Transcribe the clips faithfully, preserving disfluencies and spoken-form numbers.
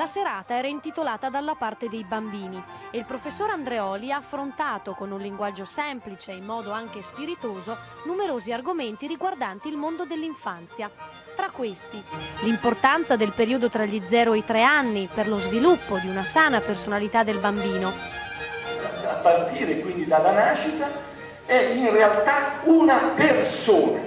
La serata era intitolata Dalla parte dei bambini e il professor Andreoli ha affrontato con un linguaggio semplice e in modo anche spiritoso numerosi argomenti riguardanti il mondo dell'infanzia. Tra questi, l'importanza del periodo tra gli zero e i tre anni per lo sviluppo di una sana personalità del bambino. A partire quindi dalla nascita è in realtà una persona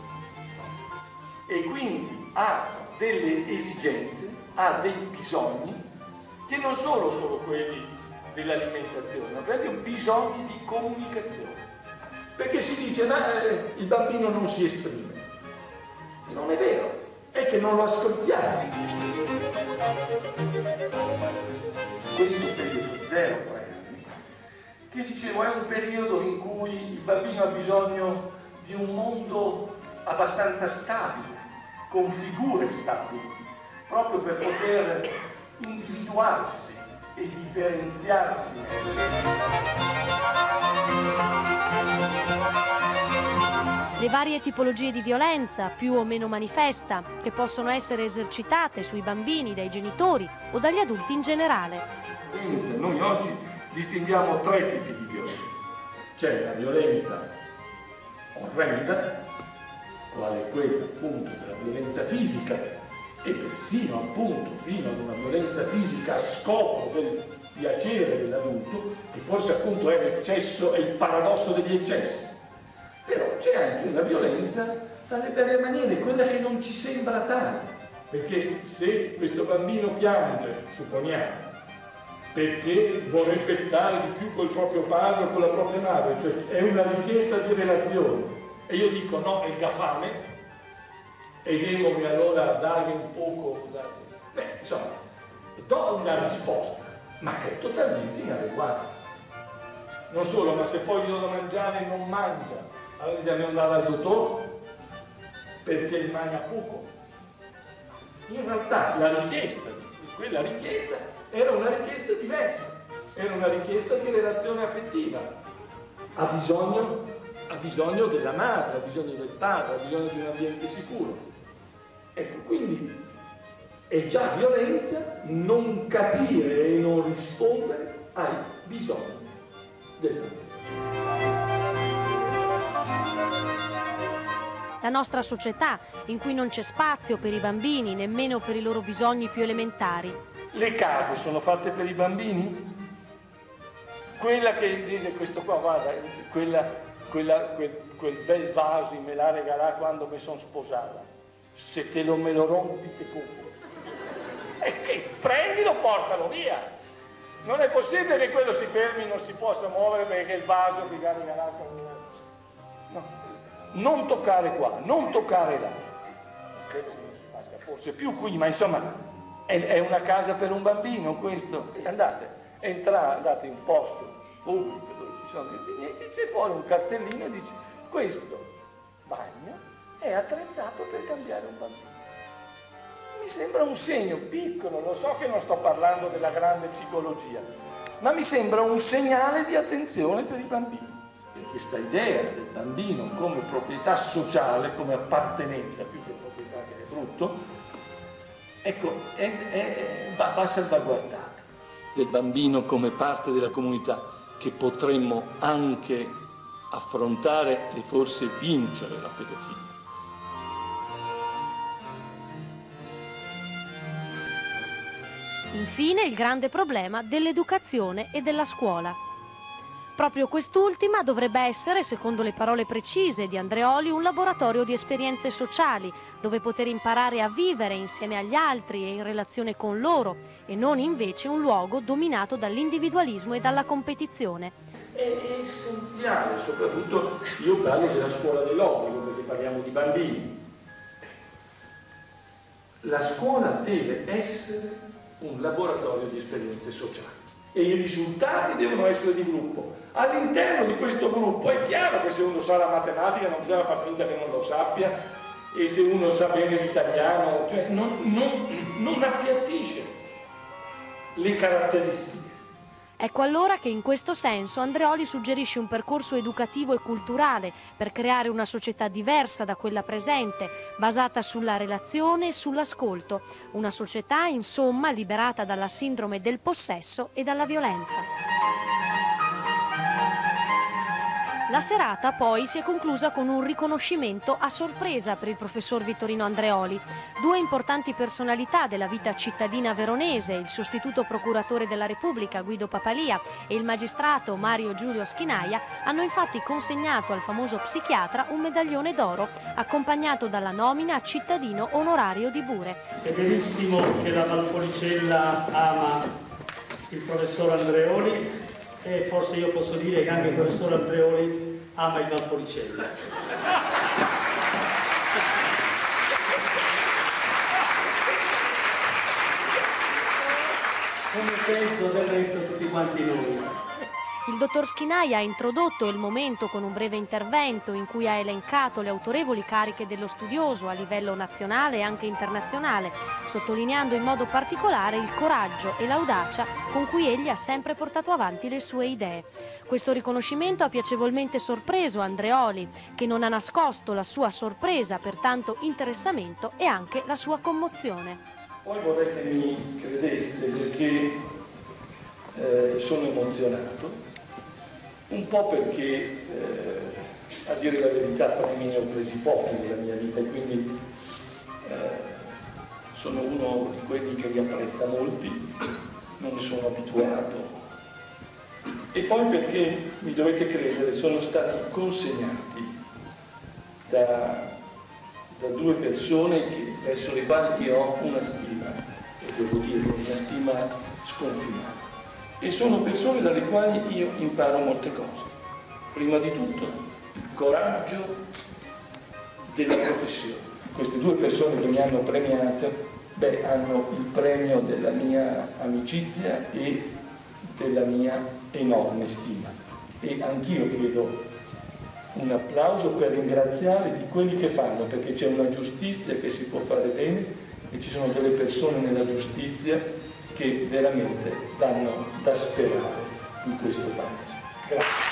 e quindi ha delle esigenze, ha dei bisogni che non solo sono quelli dell'alimentazione, ma proprio bisogni di comunicazione. Perché si dice ma eh, il bambino non si esprime. Non è vero, è che non lo ascoltiamo. Questo periodo zero tre anni, che dicevo è un periodo in cui il bambino ha bisogno di un mondo abbastanza stabile, con figure stabili, proprio per poter individuarsi e differenziarsi. Le varie tipologie di violenza, più o meno manifesta, che possono essere esercitate sui bambini dai genitori o dagli adulti in generale. Noi oggi distinguiamo tre tipi di violenza. C'è la violenza orrenda, quale quella appunto della violenza fisica, e persino appunto fino ad una violenza fisica a scopo del piacere dell'adulto, che forse appunto è l'eccesso, è il paradosso degli eccessi. Però c'è anche una violenza dalle belle maniere, quella che non ci sembra tale, perché se questo bambino piange, supponiamo, perché vorrebbe stare di più col proprio padre o con la propria madre, cioè è una richiesta di relazione, e io dico no, è il gafame, e devo allora dare un poco, beh, insomma, do una risposta, ma che è totalmente inadeguata. Non solo, ma se poi gli do da mangiare non mangia, allora bisogna andare al dottore perché mangia poco. In realtà la richiesta, quella richiesta era una richiesta diversa, era una richiesta di relazione affettiva. Ha bisogno, ha bisogno della madre, ha bisogno del padre, ha bisogno di un ambiente sicuro. Ecco, quindi è già violenza non capire e non rispondere ai bisogni del bambino. La nostra società, in cui non c'è spazio per i bambini, nemmeno per i loro bisogni più elementari. Le case sono fatte per i bambini? Quella che dice questo qua, guarda, quella, quella, quel, quel bel vaso me l'ha regalato quando mi sono sposata. Se te lo me lo rompi, te cupo. E che prendilo, portalo via. Non è possibile che quello si fermi, non si possa muovere perché il vaso che gli ha regalato. No. Non toccare qua, non toccare là. Credo che non si faccia forse più qui, ma insomma è, è una casa per un bambino questo. Andate, entrate, andate in un posto pubblico dove ci sono i biglietti, c'è fuori un cartellino e dice questo bagno è attrezzato per cambiare un bambino. Mi sembra un segno piccolo, lo so che non sto parlando della grande psicologia, ma mi sembra un segnale di attenzione per i bambini. Questa idea del bambino come proprietà sociale, come appartenenza, più che proprietà che è frutto, ecco, è, è, va, va salvaguardata. Del bambino come parte della comunità che potremmo anche affrontare e forse vincere la pedofilia. Infine il grande problema dell'educazione e della scuola. Proprio quest'ultima dovrebbe essere, secondo le parole precise di Andreoli, un laboratorio di esperienze sociali, dove poter imparare a vivere insieme agli altri e in relazione con loro, e non invece un luogo dominato dall'individualismo e dalla competizione. È essenziale, soprattutto io parlo della scuola dell'obbligo, perché parliamo di bambini. La scuola deve essere un laboratorio di esperienze sociali. E i risultati devono essere di gruppo. All'interno di questo gruppo è chiaro che se uno sa la matematica non bisogna far finta che non lo sappia, e se uno sa bene l'italiano, cioè non, non, non appiattisce le caratteristiche. Ecco allora che in questo senso Andreoli suggerisce un percorso educativo e culturale per creare una società diversa da quella presente, basata sulla relazione e sull'ascolto, una società insomma liberata dalla sindrome del possesso e dalla violenza. La serata poi si è conclusa con un riconoscimento a sorpresa per il professor Vittorino Andreoli. Due importanti personalità della vita cittadina veronese, il sostituto procuratore della Repubblica Guido Papalia e il magistrato Mario Giulio Schinaia, hanno infatti consegnato al famoso psichiatra un medaglione d'oro accompagnato dalla nomina a cittadino onorario di Bure. È verissimo che la Valpolicella ama il professor Andreoli e forse io posso dire che anche il professor Andreoli ama il Valpolicella. Come penso del resto tutti quanti noi. Il dottor Schinaia ha introdotto il momento con un breve intervento in cui ha elencato le autorevoli cariche dello studioso a livello nazionale e anche internazionale, sottolineando in modo particolare il coraggio e l'audacia con cui egli ha sempre portato avanti le sue idee. Questo riconoscimento ha piacevolmente sorpreso Andreoli, che non ha nascosto la sua sorpresa per tanto interessamento e anche la sua commozione. Poi vorrei che mi credeste perché eh, sono emozionato. Un po' perché, eh, a dire la verità, premi ne ho presi pochi nella mia vita e quindi eh, sono uno di quelli che li apprezza molti, non ne sono abituato. E poi perché, mi dovete credere, sono stati consegnati da, da due persone che, verso le quali io ho una stima, e devo dire, una stima sconfinata. E sono persone dalle quali io imparo molte cose. Prima di tutto, il coraggio della professione. Queste due persone che mi hanno premiato, beh, hanno il premio della mia amicizia e della mia enorme stima. E anch'io chiedo un applauso per ringraziare di quelli che fanno, perché c'è una giustizia che si può fare bene e ci sono delle persone nella giustizia che veramente danno da sperare in questo paese. Grazie.